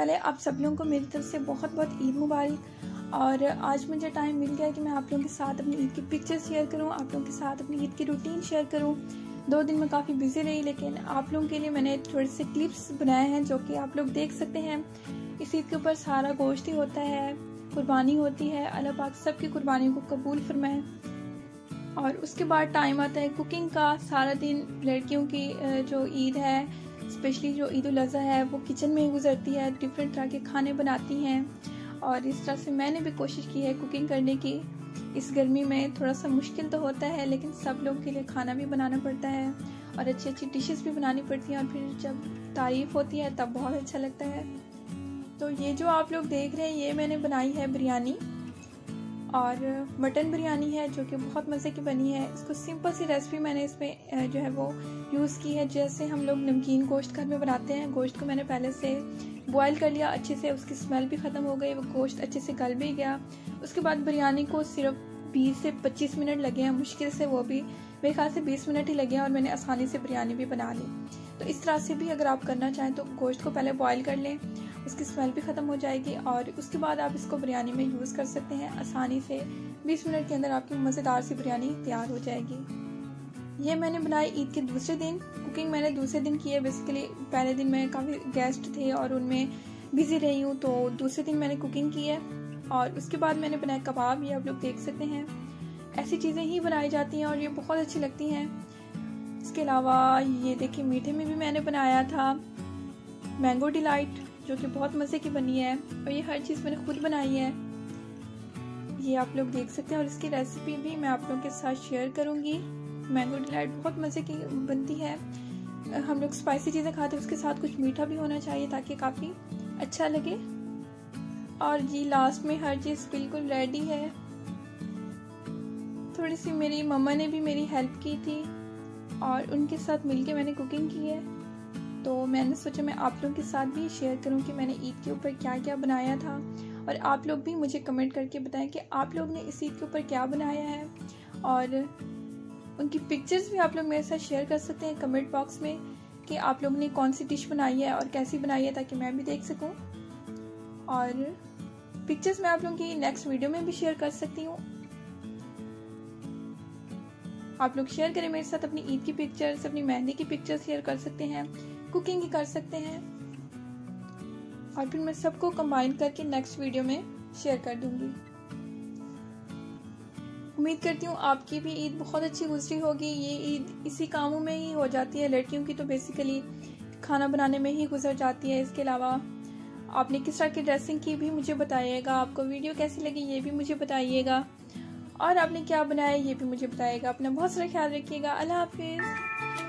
पहले आप सब लोगों को मेरी तरफ से बहुत बहुत ईद मुबारक। और आज मुझे टाइम मिल गया कि मैं आप लोगों के साथ अपनी ईद की पिक्चर शेयर करूं, आप लोगों के साथ अपनी ईद की रूटीन शेयर करूं। 2 दिन में काफ़ी बिजी रही, लेकिन आप लोगों के लिए मैंने थोड़े से क्लिप्स बनाए हैं जो कि आप लोग देख सकते हैं। इस ईद के ऊपर सारा गोश्त ही होता है, कुर्बानी होती है। अल्लाह पाक सबकी कुर्बानियों को कबूल फरमाए। और उसके बाद टाइम आता है कुकिंग का। सारा दिन लड़कियों की जो ईद है, स्पेशली जो ईद उल अज़हा है, वो किचन में ही गुजरती है। डिफरेंट तरह के खाने बनाती हैं और इस तरह से मैंने भी कोशिश की है कुकिंग करने की। इस गर्मी में थोड़ा सा मुश्किल तो होता है, लेकिन सब लोगों के लिए खाना भी बनाना पड़ता है और अच्छी अच्छी डिशेस भी बनानी पड़ती हैं। और फिर जब तारीफ़ होती है तब बहुत अच्छा लगता है। तो ये जो आप लोग देख रहे हैं, ये मैंने बनाई है बिरयानी, और मटन बिरयानी है जो कि बहुत मज़े की बनी है। इसको सिंपल सी रेसिपी मैंने इसमें जो है वो यूज़ की है। जैसे हम लोग नमकीन गोश्त घर में बनाते हैं, गोश्त को मैंने पहले से बॉयल कर लिया अच्छे से, उसकी स्मेल भी ख़त्म हो गई, वो गोश्त अच्छे से गल भी गया। उसके बाद बिरयानी को सिर्फ 20 से 25 मिनट लगे हैं, मुश्किल से, वो भी मेरे ख्याल से 20 मिनट ही लगे हैं, और मैंने आसानी से बिरयानी भी बना ली। तो इस तरह से भी अगर आप करना चाहें तो गोश्त को पहले बॉयल कर लें, उसकी स्मेल भी ख़त्म हो जाएगी, और उसके बाद आप इसको बिरयानी में यूज़ कर सकते हैं आसानी से। 20 मिनट के अंदर आपकी मज़ेदार सी बिरयानी तैयार हो जाएगी। ये मैंने बनाई ईद के दूसरे दिन। कुकिंग मैंने दूसरे दिन की है। बेसिकली पहले दिन में काफ़ी गेस्ट थे और उनमें बिज़ी रही हूँ, तो दूसरे दिन मैंने कुकिंग की है। और उसके बाद मैंने बनाया कबाब, ये आप लोग देख सकते हैं। ऐसी चीज़ें ही बनाई जाती हैं और ये बहुत अच्छी लगती हैं। इसके अलावा ये देखिए, मीठे में भी मैंने बनाया था मैंगो डिलाइट, जो कि बहुत मज़े की बनी है, और ये हर चीज़ मैंने खुद बनाई है, ये आप लोग देख सकते हैं। और इसकी रेसिपी भी मैं आप लोगों के साथ शेयर करूंगी। मैंगो डिलाइट बहुत मज़े की बनती है। हम लोग स्पाइसी चीज़ें खाते हैं, उसके साथ कुछ मीठा भी होना चाहिए ताकि काफ़ी अच्छा लगे। और जी लास्ट में हर चीज़ बिल्कुल रेडी है। थोड़ी सी मेरी मम्मा ने भी मेरी हेल्प की थी और उनके साथ मिलके मैंने कुकिंग की है। तो मैंने सोचा मैं आप लोगों के साथ भी शेयर करूं कि मैंने ईद के ऊपर क्या क्या बनाया था, और आप लोग भी मुझे कमेंट करके बताएं कि आप लोग ने इस ईद के ऊपर क्या बनाया है। और उनकी पिक्चर्स भी आप लोग मेरे साथ शेयर कर सकते हैं कमेंट बॉक्स में कि आप लोगों ने कौन सी डिश बनाई है और कैसी बनाई है, ताकि मैं भी देख सकूं। और पिक्चर्स मैं आप लोगों की नेक्स्ट वीडियो में भी शेयर कर सकती हूँ। आप लोग शेयर करें मेरे साथ अपनी ईद की पिक्चर्स, अपनी मेहंदी की पिक्चर्स शेयर कर सकते हैं, कुकिंग ही कर सकते हैं, और फिर मैं सबको कंबाइन करके नेक्स्ट वीडियो में शेयर कर दूंगी। उम्मीद करती हूँ आपकी भी ईद बहुत अच्छी गुजरी होगी। ये ईद इसी कामों में ही हो जाती है, लड़कियों की तो बेसिकली खाना बनाने में ही गुजर जाती है। इसके अलावा आपने किस तरह की ड्रेसिंग की भी मुझे बताइएगा, आपको वीडियो कैसी लगी ये भी मुझे बताइएगा, और आपने क्या बनाया ये भी मुझे बताइएगा। अपना बहुत सारा ख्याल रखिएगा। अल्लाह हाफिज़।